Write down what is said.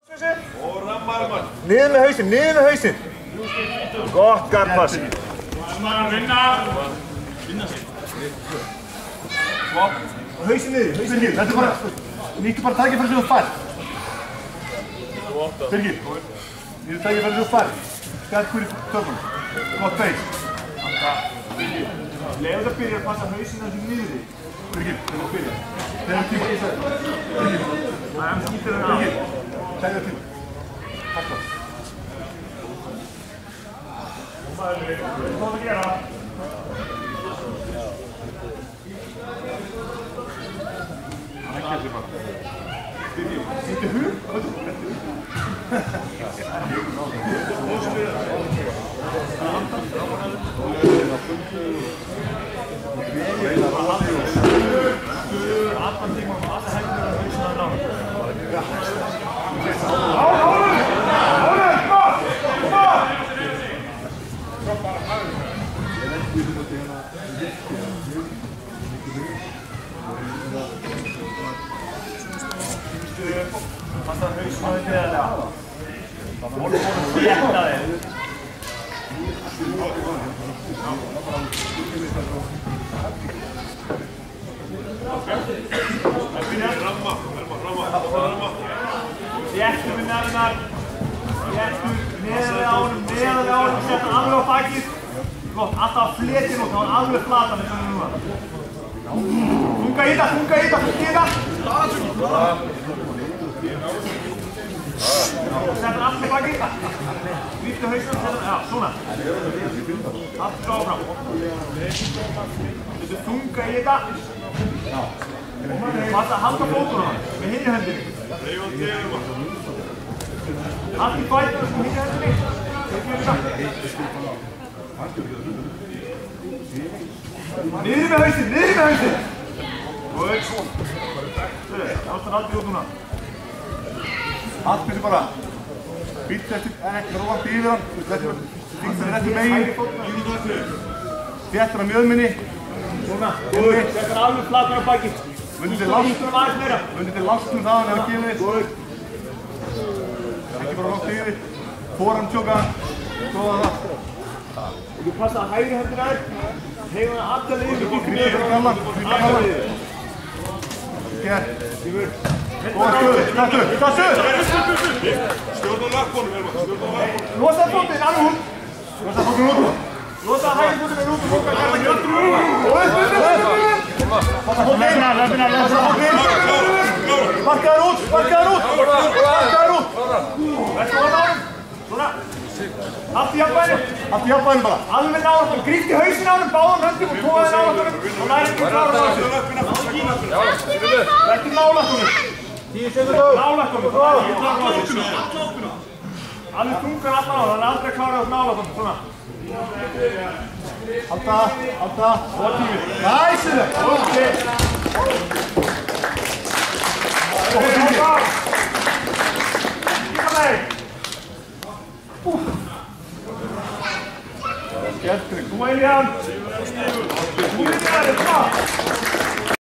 Niður með hausinn, niður með hausinn. Gott garpass. Hausinn niður, hausinn niður. Þetta er bara, nýttu bara tækifæri sem þú fær. Birgir, nýttu tækifæri sem þú fær. Sterkur í tökum. Gott beig. Leðu það byrja að passa hausinn þessu niður í. Birgir, leðu það byrja. Þegar tíma. Birgir. Það er skýttir henni á. Birgir, segja tíma. Takk það. Hvað er það að gera? Það getur bara. Birgir, sýttu hug? Passa hausinn á þig neðarlega. Voru búin að flétta þig. Ramma. Réttu við neðarnar. Réttu neðarlega á honum, setja alveg á bakið. Gott, alltaf fléttin og þá er alveg flatan eins og núna. Þunga í það. Settur allt í baki. Líftu hausnum, settur, já, svona. Allt áfram. Þetta þunga í þetta. Passa að halda fótunum með hinni hendinni. Allt í fætunum með hinni hendinni. Niður með hausinn. Góð. Ástan aldrei út núna. Allt byrju bara. Býtt eftir, ekki róandi yfir hann. Þetta er megin. Þéttur að mjöðminni. Svona. Þetta er alveg flatur á baki. Munið þið lastnum það hann er að gefa þið. Ekki bara róandi yfir. Fóran tjóka. Góða það. Og þú passa að hægri hendur aðeins. Heiða hann alltaf yfir. Grípa fyrir gamlan. Gert. Góða stöðu, snattu! Stjórn á lakkonum, Losa fótinn, alveg út! Losa hægri fótinn út! Og upp! Passa fótinn! Losa fótinn! Sparkaður út! Verður á náðum! Svona! Allt í jafnvæginu bara! Alveg náðum! Grípt í hausinn á honum, báðum höndum og tóðið náðum honum! Og lærið ekki klára á þessu! Verður náðum honum! 10 sekundur! Nálægt honum! Alveg þungan alltaf á það, það er aldrei að klára þessu nálægt honum, svona. Halda! Og tímið! Næsir það! Ok! Og tímið! Líka meg! Skelltring! Þú Elian!